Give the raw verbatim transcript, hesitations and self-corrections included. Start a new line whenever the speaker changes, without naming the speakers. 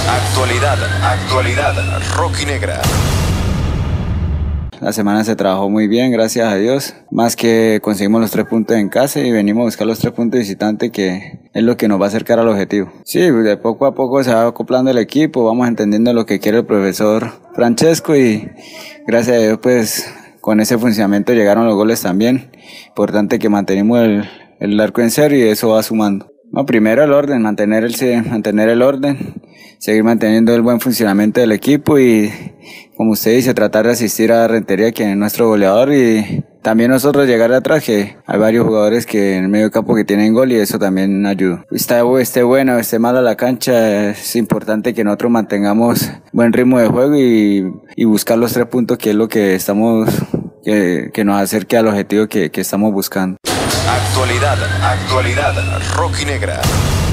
Actualidad, actualidad rojinegra.
La semana se trabajó muy bien, gracias a Dios. Más que conseguimos los tres puntos en casa y venimos a buscar los tres puntos visitantes, que es lo que nos va a acercar al objetivo. Sí, de poco a poco se va acoplando el equipo, vamos entendiendo lo que quiere el profesor Francesco y gracias a Dios pues con ese funcionamiento llegaron los goles también. Importante que mantenemos el, el arco en cero y eso va sumando. No, primero el orden, mantener el, mantener el orden, seguir manteniendo el buen funcionamiento del equipo y, como usted dice, tratar de asistir a Rentería, quien es nuestro goleador, y también nosotros llegar de atrás, que hay varios jugadores que en el medio campo que tienen gol y eso también ayuda. Está, esté bueno, esté mala la cancha, es importante que nosotros mantengamos buen ritmo de juego y, y buscar los tres puntos, que es lo que estamos, que, que nos acerque al objetivo que, que estamos buscando.
Actualidad, actualidad rojinegra.